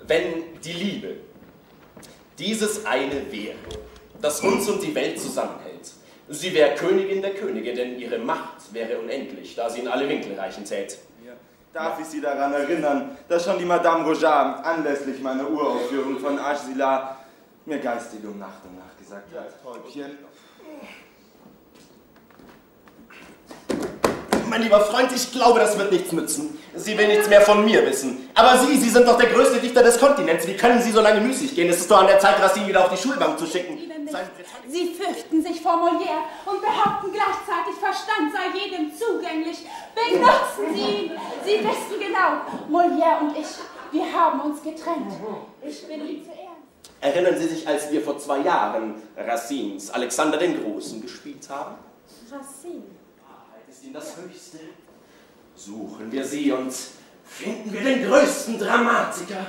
wenn die Liebe dieses eine wäre, das uns und die Welt zusammenhält. Sie wäre Königin der Könige, denn ihre Macht wäre unendlich, da sie in alle Winkel reichen tät. Ja. Darf ich Sie daran erinnern, dass schon die Madame Rojar anlässlich meiner Uraufführung von Argila mir geistig um Nacht und Nacht gesagt hat? Täubchen. Mein lieber Freund, ich glaube, das wird nichts nützen. Sie will nichts mehr von mir wissen. Aber Sie sind doch der größte Dichter des Kontinents. Wie können Sie so lange müßig gehen? Es ist doch an der Zeit, Racine wieder auf die Schulbank zu schicken. Sie fürchten sich vor Molière und behaupten gleichzeitig, Verstand sei jedem zugänglich. Benutzen Sie ihn! Sie wissen genau, Molière und ich, wir haben uns getrennt. Ich bin ihm zu Ehren. Erinnern Sie sich, als wir vor 2 Jahren Racines Alexander den Großen gespielt haben? Racine. Ist Ihnen das Höchste? Suchen wir sie und finden wir den größten Dramatiker.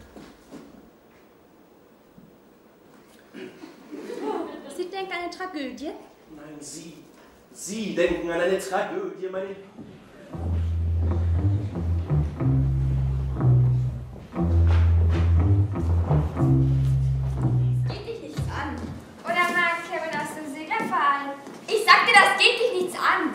Sie denken an eine Tragödie? Nein, Sie denken an eine Tragödie, meine Liebe. Das geht dich nichts an. Oder mag Kevin aus dem Seglerverein? Ich sag dir, das geht dich nichts an.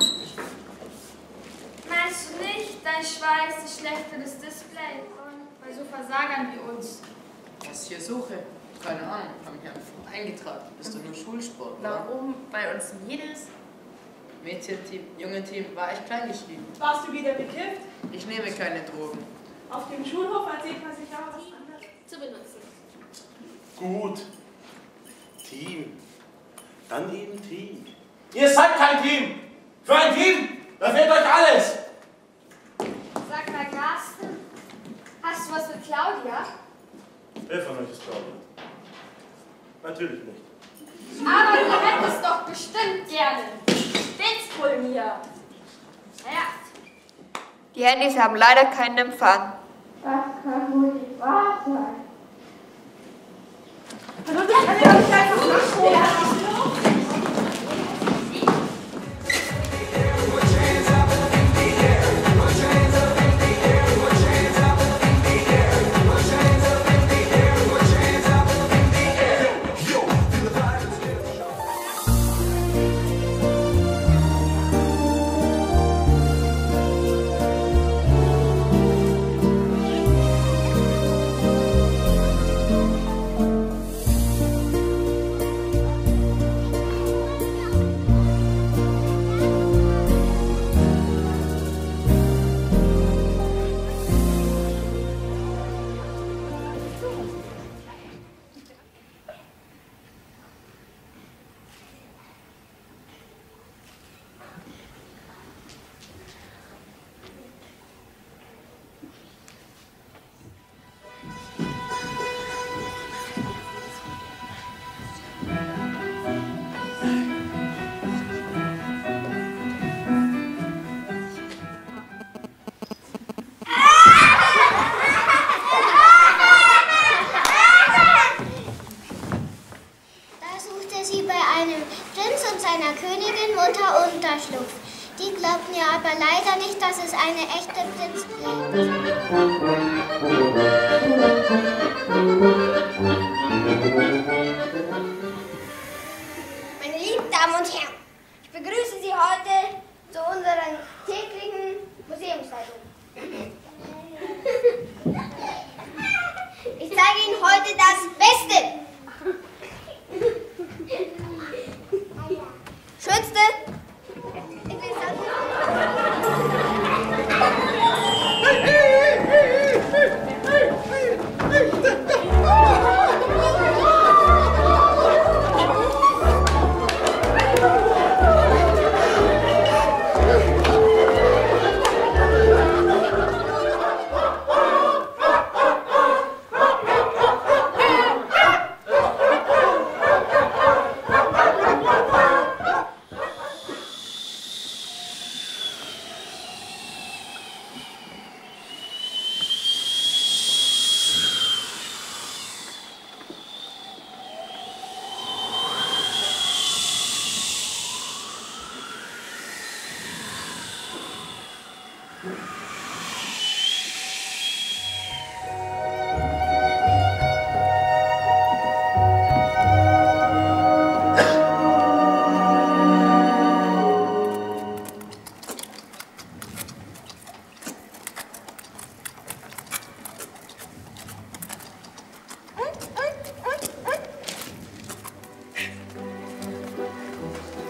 Meinst du nicht, dein Schweiß ist schlecht für das Display bei so Versagern wie uns? Was ich hier suche? Keine Ahnung, habe mich einfach eingetragen. Bist du nur Schulsport, oder? Warum? Bei uns Mädels? Mädchenteam, Jungenteam war ich klein geschrieben. Warst du wieder bekifft? Ich nehme keine Drogen. Auf dem Schulhof erzählt man sich auch was anderes. Zu benutzen. Gut. Team. Dann eben Team. Ihr seid kein Team. Für ein Team, da fehlt euch alles. Sag mal, Carsten, hast du was mit Claudia? Wer von euch ist Claudia? Natürlich nicht. Aber du hättest doch bestimmt gerne. Steht's wohl mir. Naja. Die Handys haben leider keinen Empfang. Das kann wohl nicht wahr sein. Hallo, das kann ja nicht einfach nachholen. Die glaubten ja aber leider nicht, dass es eine echte Meine lieben Damen und Herren, ich begrüße Sie heute zu unserer täglichen Museumszeitung. Ich zeige Ihnen heute das Beste, Schönste,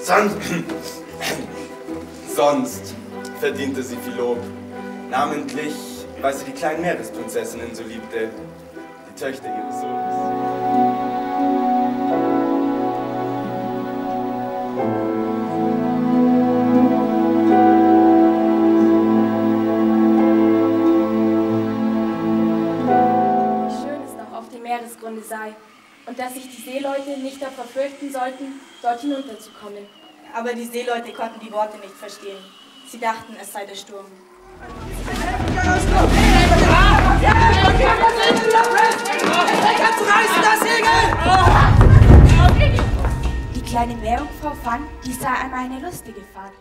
Sonst verdiente sie viel Lob. Namentlich, weil sie die kleinen Meeresprinzessinnen so liebte. Die Töchter ihres Sohnes. Meeresgründe sei und dass sich die Seeleute nicht davor fürchten sollten, dort hinunterzukommen. Aber die Seeleute konnten die Worte nicht verstehen. Sie dachten, es sei der Sturm. Die kleine Meerjungfrau fand, dies sei einmal eine lustige Fahrt.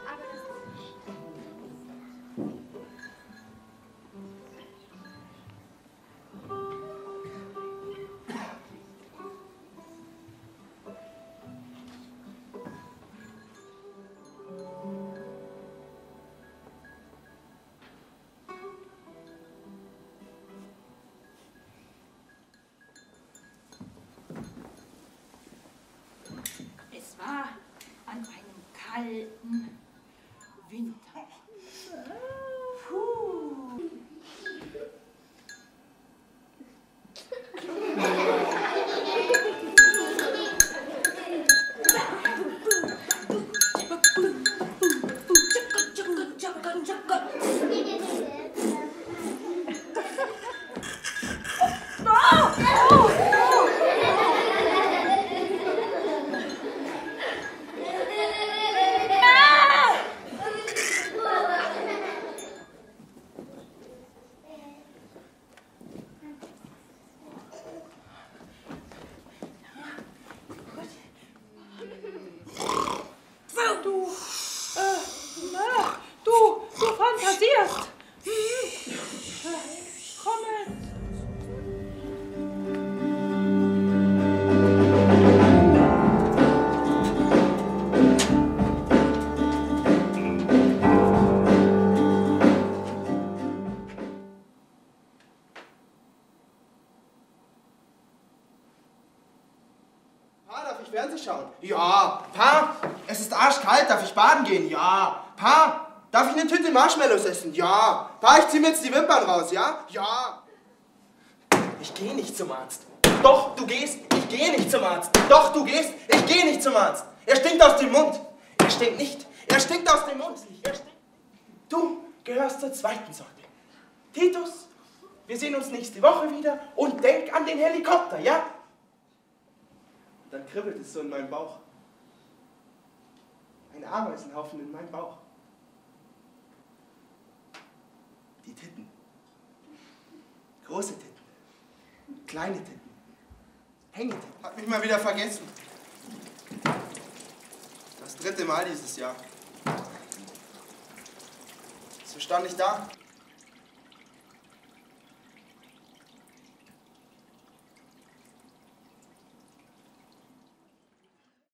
Es war an einem kalten Winter. Du fantasierst. Komme. Pa, darf ich Fernsehen schauen? Ja. Pa, es ist arschkalt, darf ich baden gehen? Ja. Pa, darf ich eine Tüte Marshmallows essen? Ja. Pa, ich zieh mir jetzt die Wimpern raus, ja? Ja. Ich gehe nicht zum Arzt. Doch, du gehst. Ich gehe nicht zum Arzt. Doch, du gehst. Ich gehe nicht zum Arzt. Er stinkt aus dem Mund. Er stinkt nicht. Er stinkt aus dem Mund. Er stinkt. Du gehörst zur zweiten Sorte. Titus, wir sehen uns nächste Woche wieder und denk an den Helikopter, ja? Dann kribbelt es so in meinem Bauch. Ein Ameisenhaufen in meinem Bauch. Die Titten. Große Titten. Kleine Titten. Hängetitten. Hat mich mal wieder vergessen. Das 3. Mal dieses Jahr. So stand ich da.